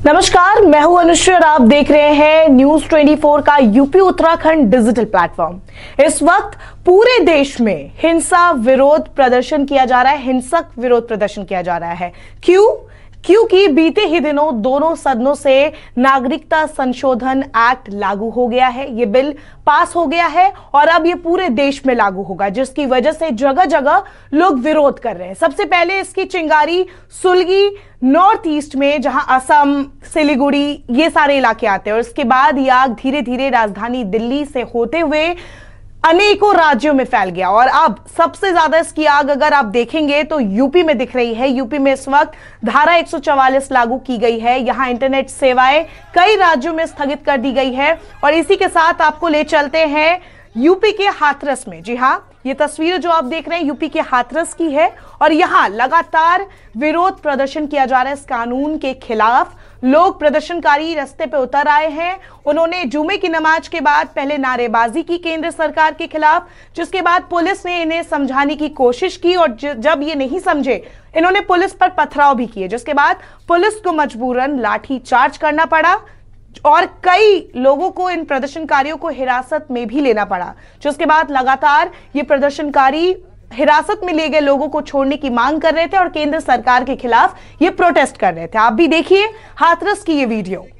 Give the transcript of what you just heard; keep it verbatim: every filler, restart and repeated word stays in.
नमस्कार, मैं हूं अनुश्री और आप देख रहे हैं न्यूज़ चौबीस का यूपी उत्तराखंड डिजिटल प्लेटफॉर्म। इस वक्त पूरे देश में हिंसा विरोध प्रदर्शन किया जा रहा है, हिंसक विरोध प्रदर्शन किया जा रहा है। क्यों? क्योंकि बीते ही दिनों दोनों सदनों से नागरिकता संशोधन एक्ट लागू हो गया है। ये बिल पास हो गया है और अब ये पूरे देश में लागू होगा, जिसकी वजह से जगह जगह लोग विरोध कर रहे हैं। सबसे पहले इसकी चिंगारी सुलगी नॉर्थ ईस्ट में, जहां असम, सिलीगुड़ी ये सारे इलाके आते हैं, और इसके बाद ये आग धीरे धीरे राजधानी दिल्ली से होते हुए अनेकों राज्यों में फैल गया। और अब सबसे ज्यादा इसकी आग अगर आप देखेंगे तो यूपी में दिख रही है। यूपी में इस वक्त धारा एक सौ चवालीस लागू की गई है। यहां इंटरनेट सेवाएं कई राज्यों में स्थगित कर दी गई है। और इसी के साथ आपको ले चलते हैं यूपी के हाथरस में। जी हां, ये तस्वीर जो आप देख रहे हैं यूपी के हाथरस की है और यहां लगातार विरोध प्रदर्शन किया जा रहा है इस कानून के खिलाफ। लोग प्रदर्शनकारी रास्ते पे उतर आए हैं। उन्होंने जुमे की नमाज के बाद पहले नारेबाजी की केंद्र सरकार के खिलाफ, जिसके बाद पुलिस ने इन्हें समझाने की कोशिश की और जब ये नहीं समझे इन्होंने पुलिस पर पथराव भी किए, जिसके बाद पुलिस को मजबूरन लाठी चार्ज करना पड़ा और कई लोगों को, इन प्रदर्शनकारियों को हिरासत में भी लेना पड़ा। जिसके बाद लगातार ये प्रदर्शनकारी हिरासत में लिए गए लोगों को छोड़ने की मांग कर रहे थे और केंद्र सरकार के खिलाफ ये प्रोटेस्ट कर रहे थे। आप भी देखिए हाथरस की ये वीडियो।